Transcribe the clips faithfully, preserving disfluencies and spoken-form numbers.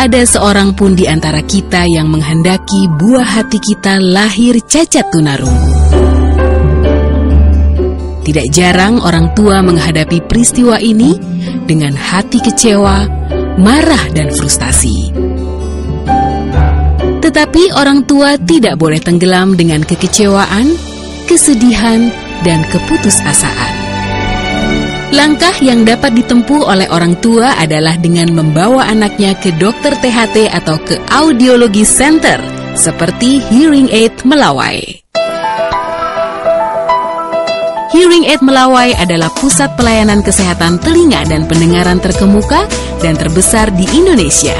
ada seorang pun di antara kita yang menghendaki buah hati kita lahir cacat tunarungu. Tidak jarang orang tua menghadapi peristiwa ini dengan hati kecewa, marah dan frustasi. Tetapi orang tua tidak boleh tenggelam dengan kekecewaan, kesedihan, dan keputusasaan. Langkah yang dapat ditempuh oleh orang tua adalah dengan membawa anaknya ke dokter T H T atau ke audiologi center seperti Hearing Aid Melawai. Hearing Aid Melawai adalah pusat pelayanan kesehatan telinga dan pendengaran terkemuka dan terbesar di Indonesia.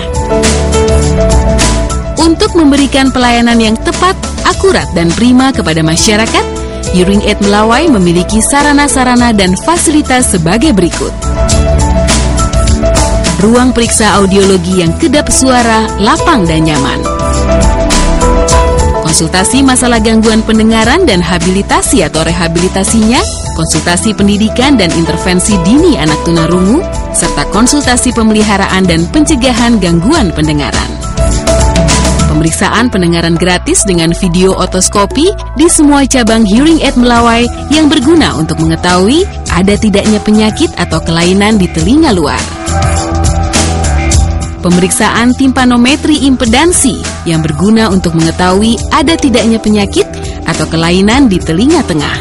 Untuk memberikan pelayanan yang tepat, akurat, dan prima kepada masyarakat, Hearing Aid Melawai memiliki sarana-sarana dan fasilitas sebagai berikut. Ruang periksa audiologi yang kedap suara, lapang dan nyaman. Konsultasi masalah gangguan pendengaran dan habilitasi atau rehabilitasinya, konsultasi pendidikan dan intervensi dini anak tunarungu, serta konsultasi pemeliharaan dan pencegahan gangguan pendengaran. Pemeriksaan pendengaran gratis dengan video otoskopi di semua cabang Hearing Aid Melawai yang berguna untuk mengetahui ada tidaknya penyakit atau kelainan di telinga luar. Pemeriksaan timpanometri impedansi yang berguna untuk mengetahui ada tidaknya penyakit atau kelainan di telinga tengah.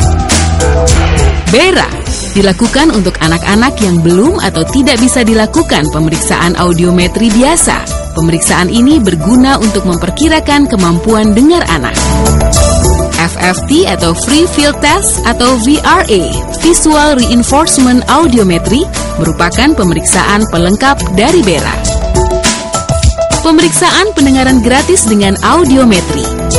Bera dilakukan untuk anak-anak yang belum atau tidak bisa dilakukan pemeriksaan audiometri biasa. Pemeriksaan ini berguna untuk memperkirakan kemampuan dengar anak. F F T atau Free Field Test atau V R A, Visual Reinforcement Audiometry, merupakan pemeriksaan pelengkap dari Bera. Pemeriksaan pendengaran gratis dengan audiometri.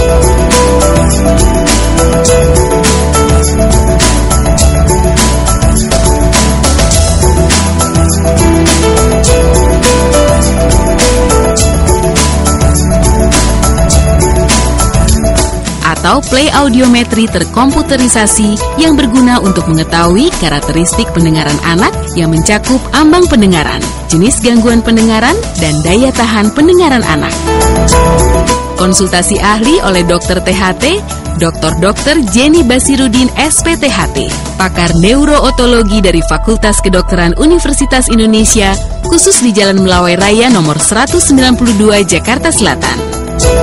Atau play audiometri terkomputerisasi yang berguna untuk mengetahui karakteristik pendengaran anak yang mencakup ambang pendengaran, jenis gangguan pendengaran, dan daya tahan pendengaran anak. Konsultasi ahli oleh dokter T H T, dokter dokter Jenny Basirudin S P T H T, pakar neurootologi dari Fakultas Kedokteran Universitas Indonesia, khusus di Jalan Melawai Raya nomor seratus sembilan puluh dua Jakarta Selatan.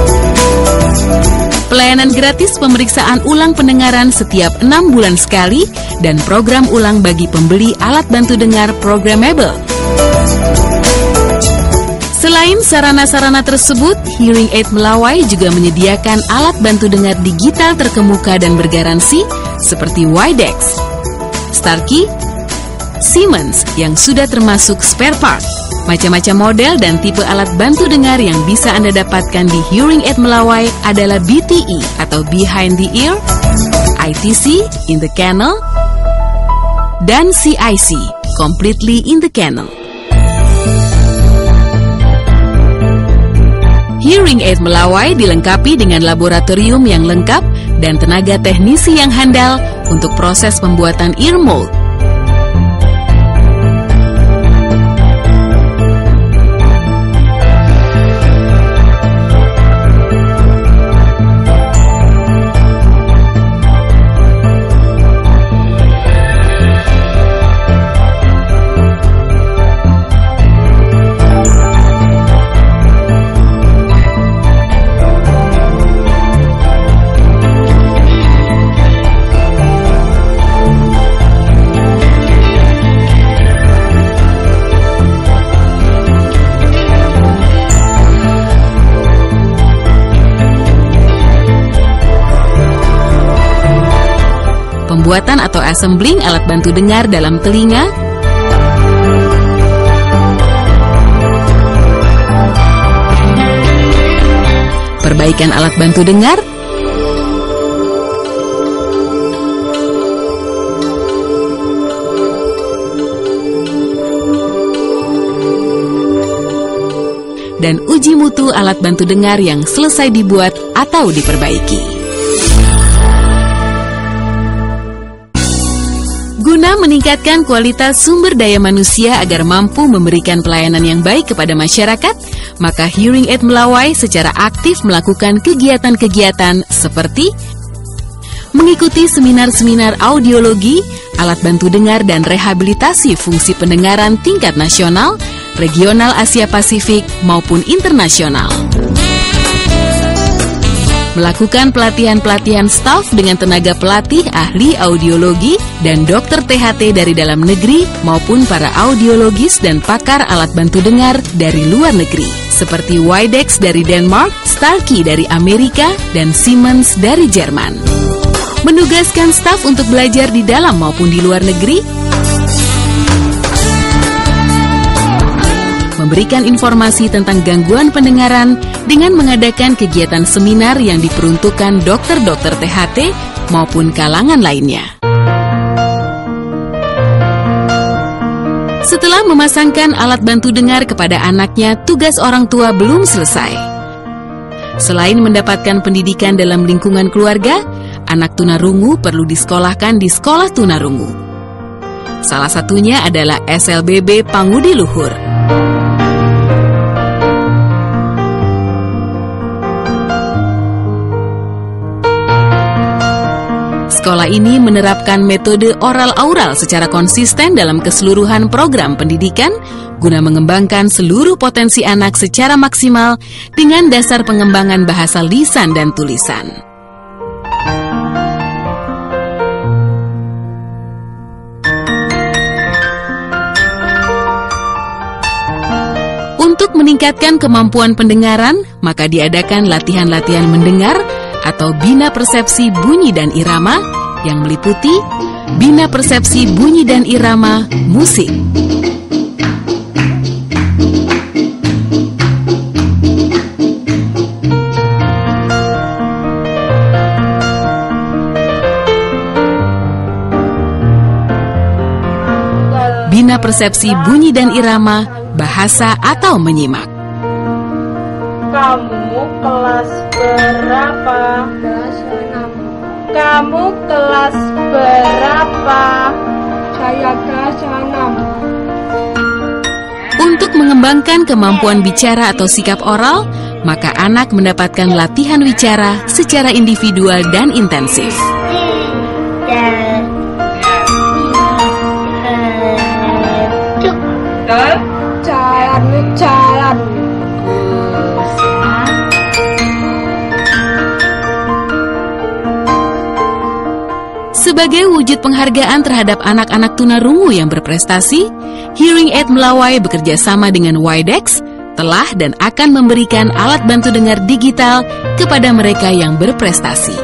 Pelayanan gratis pemeriksaan ulang pendengaran setiap enam bulan sekali dan program ulang bagi pembeli alat bantu dengar programmable. Selain sarana-sarana tersebut, Hearing Aid Melawai juga menyediakan alat bantu dengar digital terkemuka dan bergaransi seperti Widex, Starkey, Siemens yang sudah termasuk spare part. Macam-macam model dan tipe alat bantu dengar yang bisa Anda dapatkan di Hearing Aid Melawai adalah B T E atau Behind the Ear, I T C, In the Canal, dan C I C, Completely in the Canal. Hearing Aid Melawai dilengkapi dengan laboratorium yang lengkap dan tenaga teknisi yang handal untuk proses pembuatan ear mold. Pembuatan atau assembling alat bantu dengar dalam telinga, perbaikan alat bantu dengar, dan uji mutu alat bantu dengar yang selesai dibuat atau diperbaiki. Guna meningkatkan kualitas sumber daya manusia agar mampu memberikan pelayanan yang baik kepada masyarakat, maka Hearing Aid Melawai secara aktif melakukan kegiatan-kegiatan seperti mengikuti seminar-seminar audiologi, alat bantu dengar dan rehabilitasi fungsi pendengaran tingkat nasional, regional Asia Pasifik maupun internasional. Melakukan pelatihan-pelatihan staf dengan tenaga pelatih ahli audiologi dan dokter T H T dari dalam negeri maupun para audiologis dan pakar alat bantu dengar dari luar negeri seperti Widex dari Denmark, Starkey dari Amerika, dan Siemens dari Jerman. Menugaskan staf untuk belajar di dalam maupun di luar negeri, memberikan informasi tentang gangguan pendengaran dengan mengadakan kegiatan seminar yang diperuntukkan dokter-dokter T H T maupun kalangan lainnya. Setelah memasangkan alat bantu dengar kepada anaknya, tugas orang tua belum selesai. Selain mendapatkan pendidikan dalam lingkungan keluarga, anak tunarungu perlu disekolahkan di sekolah tunarungu. Salah satunya adalah S L B B Pangudi Luhur. Sekolah ini menerapkan metode oral-aural secara konsisten dalam keseluruhan program pendidikan guna mengembangkan seluruh potensi anak secara maksimal dengan dasar pengembangan bahasa lisan dan tulisan. Untuk meningkatkan kemampuan pendengaran, maka diadakan latihan-latihan mendengar atau Bina Persepsi Bunyi dan Irama yang meliputi Bina Persepsi Bunyi dan Irama Musik. Bina Persepsi Bunyi dan Irama Bahasa atau Menyimak. Kamu kelas berapa? Kelas enam. Kamu kelas berapa? Saya kelas enam. Untuk mengembangkan kemampuan bicara atau sikap oral, maka anak mendapatkan latihan wicara secara individual dan intensif. Jalan, jalan. Sebagai wujud penghargaan terhadap anak-anak tunarungu yang berprestasi, Hearing Aid Melawai bekerja sama dengan Widex telah dan akan memberikan alat bantu dengar digital kepada mereka yang berprestasi.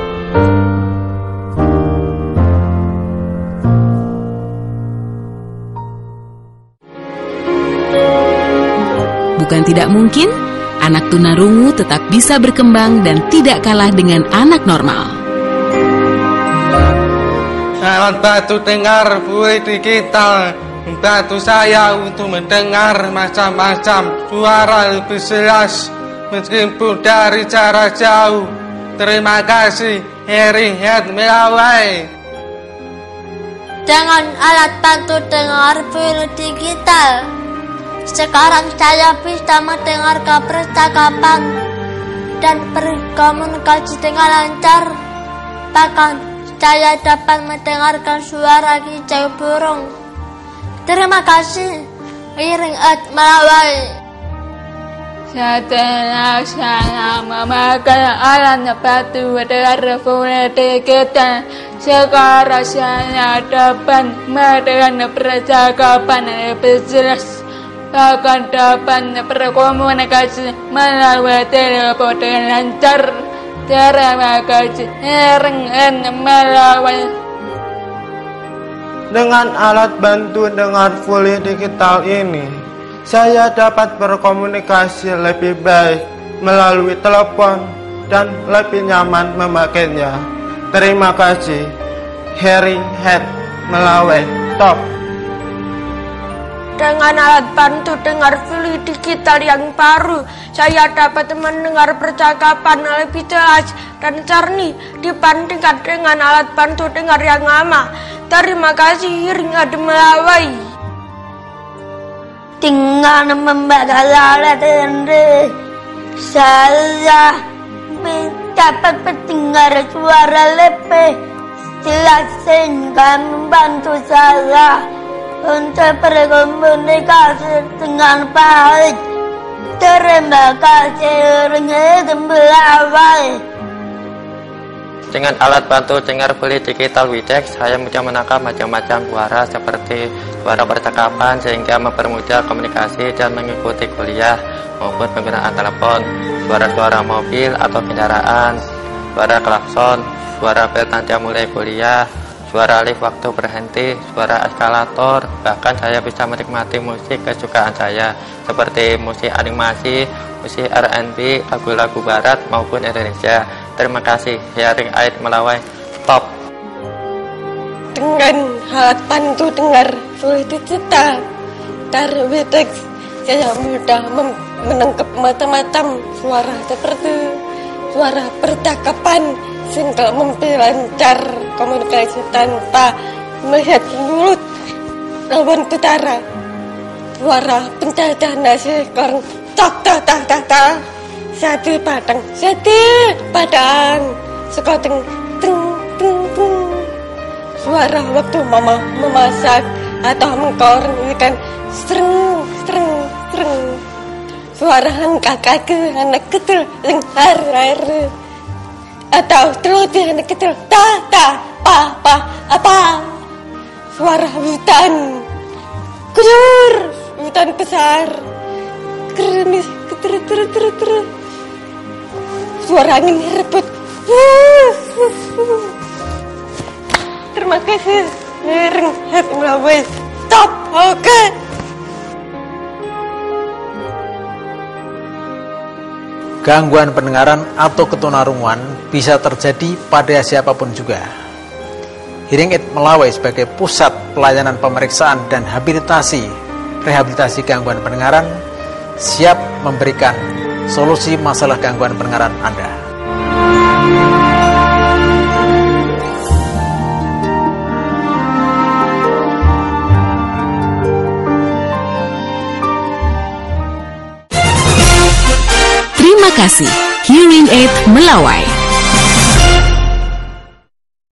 Bukan tidak mungkin, anak tunarungu tetap bisa berkembang dan tidak kalah dengan anak normal. Alat bantu dengar full digital membantu saya untuk mendengar macam-macam suara lebih jelas meskipun dari jarak jauh. Terima kasih Hearing Aid Melawai. Dengan alat bantu dengar full digital, sekarang saya bisa mendengarkan percakapan dan berkomunikasi dengan lancar. Bahkan saya dapat mendengarkan suara kicau burung. Terima kasih Hearing Aid Melawai. Setelah saya memakai alat bantu dengar full digital, sekarang saya dapat mendengar percakapan lebih jelas. Bahkan dapat berkomunikasi melalui telepon dengan lancar. Terima kasih Hearing Aid Melawai. Dengan alat bantu dengar full digital ini, saya dapat berkomunikasi lebih baik melalui telepon dan lebih nyaman memakainya. Terima kasih Hearing Aid Melawai. Top. Dengan alat bantu dengar full digital yang baru, saya dapat mendengar percakapan lebih jelas dan jernih dibandingkan dengan alat bantu dengar yang lama. Terima kasih Hearing Aid Melawai. dengan membaca alat ini, saya dapat mendengar suara lebih jelas sehingga membantu saya untuk berkomunikasi dengan baik. Terima kasih Ringit Melawai. Dengan alat bantu dengar tuli digital Widex, saya mudah menangkap macam-macam suara seperti suara percakapan sehingga mempermudah komunikasi dan mengikuti kuliah maupun penggunaan telepon, suara-suara mobil atau kendaraan, suara klakson, suara bel tanda mulai kuliah, suara lift waktu berhenti, suara eskalator. Bahkan saya bisa menikmati musik kesukaan saya seperti musik animasi, musik R and B, lagu-lagu barat maupun Indonesia. Terima kasih, Hearing Aid Melawai. Stop. Dengan alat bantu dengar tuli digital dari Widex, saya mudah menangkap macam-macam suara seperti suara percakapan sehingga memperlancar komunikasi tanpa melihat mulut lawan bicara. Suara penjajahan nasi goreng tak tak tak tak tak. Sate padang, sate padang, sekoteng teng teng teng. Suara waktu mama memasak atau mengkoreng ikan, sereng sereng sereng. Suara anak kaki anak kecil yang har har. Atau celoteh anak kecil, ta ta pa pa apa. Suara hutan, kudur hutan besar, keremis keter ter ter ter. Suara angin rebut. Terima kasih. Hearing Aid Melawai. Stop. Oke. Okay. Gangguan pendengaran atau ketunarungan bisa terjadi pada siapapun juga. Hearing Aid Melawai sebagai pusat pelayanan pemeriksaan dan habilitasi rehabilitasi gangguan pendengaran siap memberikan solusi masalah gangguan pendengaran Anda. Terima kasih, Hearing Aid Melawai.